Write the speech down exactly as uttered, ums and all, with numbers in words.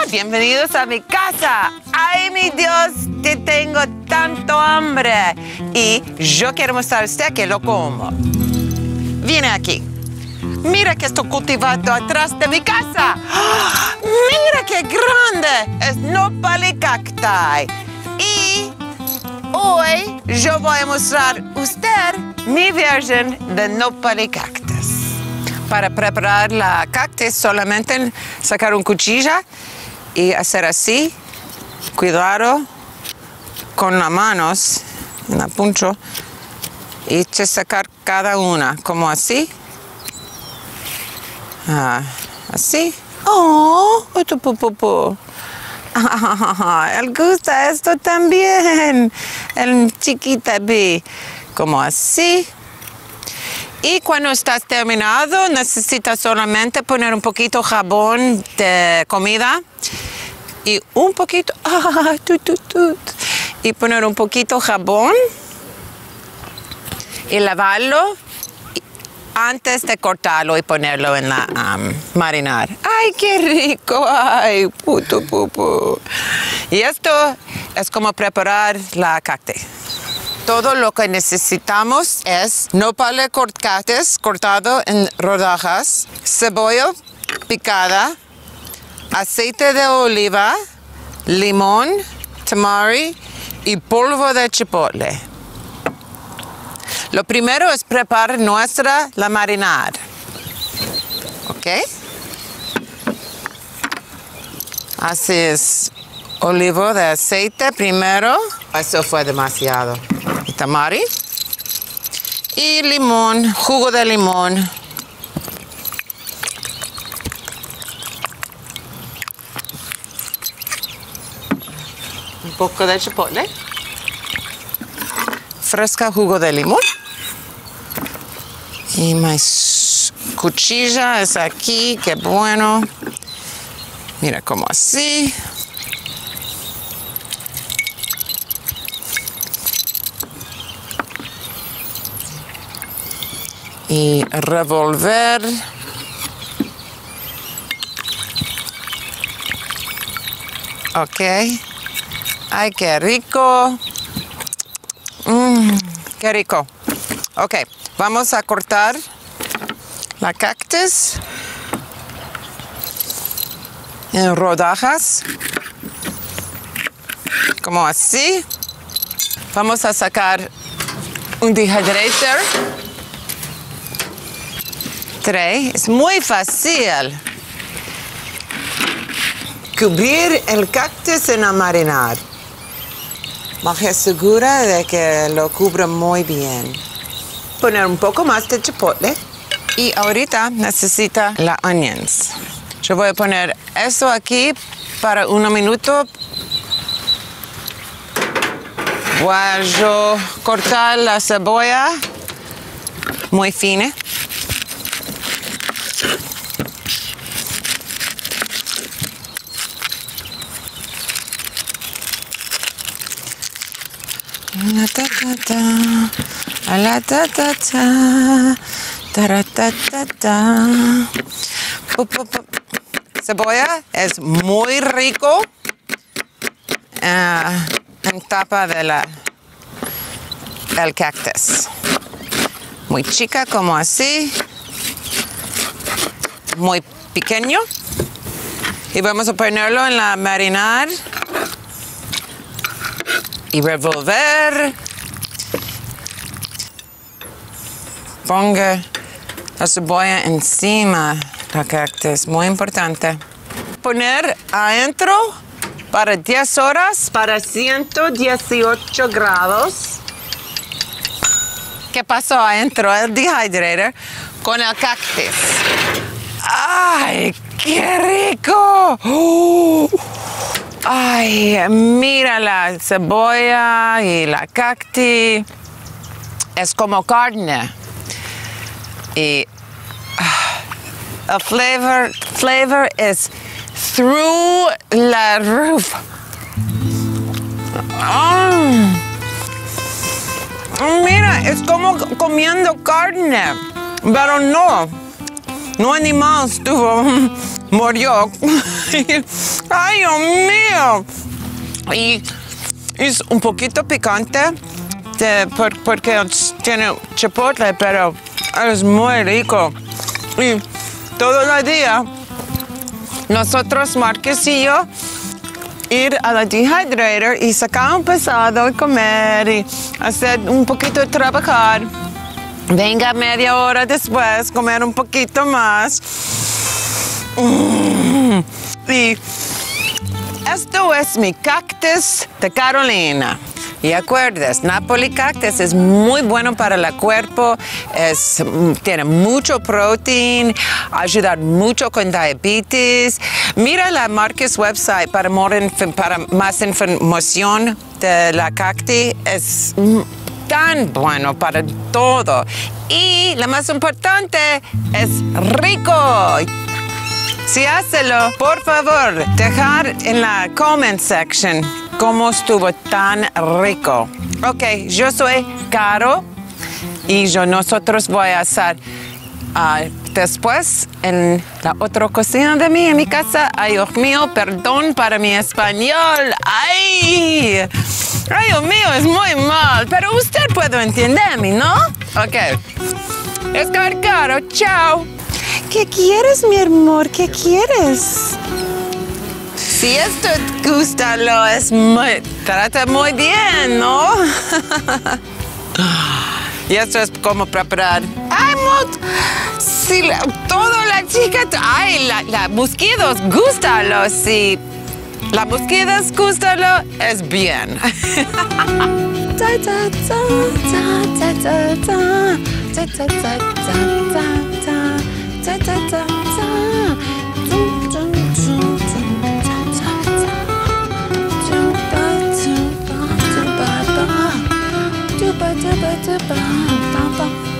Bienvenidos a mi casa. ¡Ay, mi Dios! Te tengo tanto hambre. Y yo quiero mostrar a usted que lo como. Viene aquí. Mira que estoy cultivando atrás de mi casa. ¡Oh! ¡Mira qué grande! Es Nopales Cactus. Y hoy yo voy a mostrar a usted mi versión de Nopales Cactus. Para preparar la cactus, solamente sacar un cuchillo y hacer así. Cuidado con las manos, en la puncho, y sacar cada una, como así. Ah, así. ¡Oh! ¡Otro pupupu! Ah, él gusta esto también. El chiquita B. Como así. Y cuando estás terminado, necesitas solamente poner un poquito jabón de comida. Y un poquito. Ah, tut, tut, tut, y poner un poquito jabón. Y lavarlo antes de cortarlo y ponerlo en la um, marinar. ¡Ay, qué rico! ¡Ay, puto pupu! Y esto es como preparar la cactus. Todo lo que necesitamos es nopales cortados, cortado en rodajas, cebolla picada, aceite de oliva, limón, tamari y polvo de chipotle. Lo primero es preparar nuestra la marinade. ¿Ok? Así es. Olivo de aceite primero. Eso fue demasiado. Y tamari. Y limón, jugo de limón. Un poco de chipotle. Fresca jugo de limón. Y mi cuchilla es aquí, qué bueno. Mira, como así. Y revolver. Ok. Ay, qué rico. Mmm, qué rico. Ok, vamos a cortar la cactus en rodajas. Como así. Vamos a sacar un dehydrator. Tres. Es muy fácil. Cubrir el cactus en la marinada. Más segura de que lo cubra muy bien. Poner un poco más de chipotle. Y ahorita necesita las onions. Yo voy a poner eso aquí para un minuto. Voy a yo cortar la cebolla muy fina. La ta ta ta, la ta ta ta, ta ta ta ta. Cebolla es muy rico uh, en tapa de la el cactus. Muy chica como así, muy pequeño. Y vamos a ponerlo en la marinada. Y revolver. Ponga la cebolla encima de la cactus, muy importante. Poner adentro para diez horas para ciento dieciocho grados. ¿Qué pasó adentro? El dehydrator con el cactus. ¡Ay, qué rico! ¡Oh! Ay, mira la cebolla y la cactus. Es como carne. Y uh, el flavor, flavor is through la roof. Mm. Mira, es como comiendo carne. Pero no. No animal estuvo. murió. ¡Ay, Dios mío! Y es un poquito picante de, por, porque tiene chipotle, pero es muy rico. Y todo el día, nosotros, Marcus y yo, ir a la dehydrator y sacar un pesado y comer y hacer un poquito de trabajar. Venga media hora después, comer un poquito más. Mm. Y esto es mi cactus de Carolina. Y acuerdas, Napoli Cactus es muy bueno para el cuerpo, es, tiene mucho proteína, ayuda mucho con diabetes. Mira la Marcus website para, more, para más información de la cacti, es tan bueno para todo. Y lo más importante es rico. Si hacelo, por favor, dejar en la comment section cómo estuvo tan rico. Ok, yo soy Caro y yo nosotros voy a hacer uh, después en la otra cocina de mí, en mi casa. Ay, Dios mío, perdón para mi español. Ay, ay, Dios mío, es muy mal, pero usted puede entenderme, ¿no? Ok, es Caro, chao. ¿Qué quieres, mi amor? ¿Qué quieres? Si esto te gusta, lo es muy, trata muy bien, ¿no? Y esto es como preparar. ¡Ay, mot! Si la, todo la chica... ¡Ay, la, la mosquitos, gústalo! Si la mosquitos, gústalo, es bien. Ba ba ba ba ba ba ba.